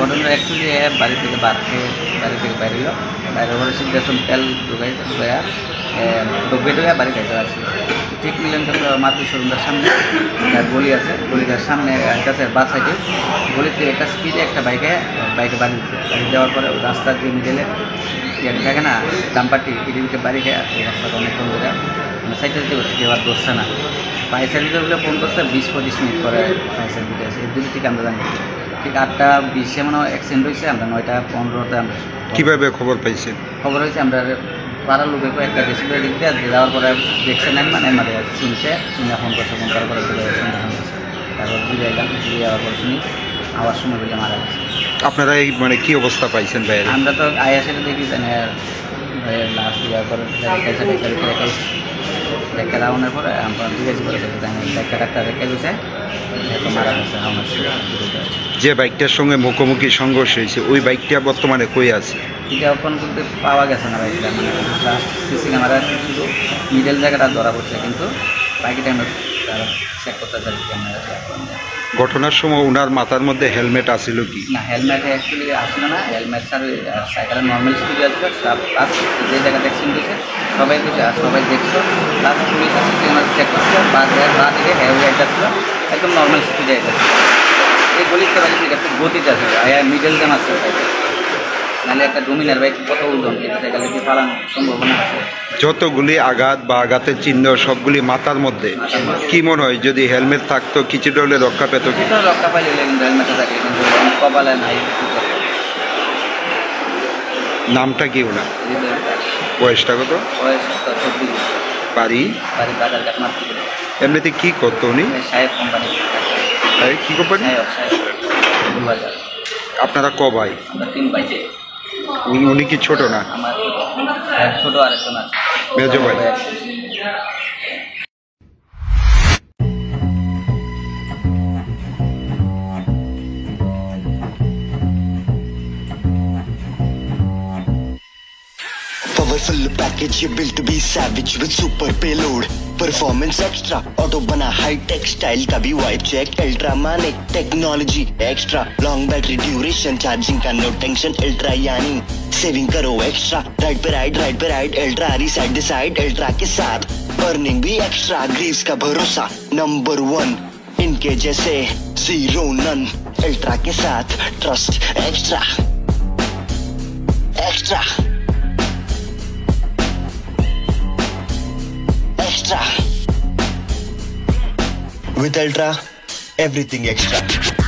ঘটনা অ্যাকচুয়ালি বাড়ি থেকে বাইরে এলো, বাইরে করে সিদ্ধ তেল ঢুকাইয়া ঢুকে বাড়ি খাইতে আসছে। ঠিক মিলেন মাতৃ শোরুমটার সামনে গলি আছে, গলিটার সামনে গাছের বা সাইডে গলিতে একটা স্পিডে একটা বাইকে বাড়ি দিচ্ছে। বাড়ি দেওয়ার পরে রাস্তা দিয়ে মিডেলে থাকে না ডাম্পারটি এদিকে বাড়ি খেয়ে রাস্তাটা অনেকক্ষণ ধরে সাইডে দিতে করছে, কেউ আর দোষছে না। ফায়ার সার্ভিসে বলে ফোন করছে 20-25 মিনিট পরে ফায়ার সার্ভিসে আসে। এর দিকে ঠিক আমরা জানি ঠিক 8:20 মানে অ্যাক্সিডেন্ট হয়েছে, আমরা 9:15 আমরা কীভাবে খবর পাইছেন? খবর হয়েছে আমরা পাড়ার লোকে একটা ডিসপ্লে দিতে যাওয়ার পরে দেখছে নেন মানে শুনছে ফোন করছে, ফোন করার পরে তারপর ঘুরে এলাম, ঘুরে যাওয়ার পর শুনি আওয়াজ শুনে বলে মারা গেছে। আপনারা এই মানে কি অবস্থা পাইছেন ভাই? আমরা তো আয়াসে দেখি লাস্ট দেওয়ার পরে দেখা রাউনের পরে আমরা জিজ্ঞেস করে ডাক্তার রেখে দিয়েছে মারা গেছে। যে বাইকটার সঙ্গে মুখোমুখি সংঘর্ষ হয়েছে ওই বাইকটা বর্তমানে কই আছে? এটা ওপেন করতে পাওয়া গেছে না বাইকটা, মানে সিসি ক্যামেরা শুধু মিডল জায়গাটা ধরা পড়ছে, কিন্তু বাইকটা আমরা চেক করতে চাই ক্যামেরা। ঘটনার সময় ওনার মাথার মধ্যে হেলমেট আসছিল কি? না, হেলমেট অ্যাকচুয়ালি আসলো না। হেলমেট স্যার সাইকেলের নর্মাল স্পিডে আসলো, প্লাস যে জায়গাটা অ্যাক্সিডেন্ট হয়েছে সবাই বুঝে আর সবাই দেখছো, প্লাস পুলিশ আসছে ক্যামেরা চেক করছে বা দিকে হেভি একটা ছিল একদম নর্মাল স্পিডে এটা। এই গলিতে বাইক একটু গতিতে আছে, মিডল জ্যাম আসছে বাইকে, নাহলে একটা ডোমিনার বাইক কত ওজন সাইকেলে কি পালানোর সম্ভাবনা আছে। যতগুলি আঘাত বা আঘাতের চিহ্ন সবগুলি মাথার মধ্যে। কি মনে হয় যদি হেলমেট থাকতো কিছুটা হলে রক্ষা পেত? কিছুটা রক্ষা পাইলে, কিন্তু হেলমেটটা থাকে কিন্তু কপালে নাই। নামটা কি ওনার? বয়সটা কত? বয়স 24। বাড়ি বাজার কাটমাত্র। এমনিতে কি করতো উনি? সাহেব কোম্পানি। কি কোম্পানি? বাজার। আপনারা ক ভাই? আমরা 3 ভাই। উনি কি ছোট না? আমার ছোট আরেকজন আছে, মেজো ভাই। Powerful package you built to be savage with super payload, performance extra, auto bana high tech style ka bhi wipe check, ultra manic technology extra, long battery duration, charging ka no tension, ultra yani saving karo extra, ride pe ride ultra ri side to side, ultra ke sath burning bhi extra, grease ka bharosa number 1 इनके जैसे zero none, ultra के साथ trust extra extra extra with ultra everything extra।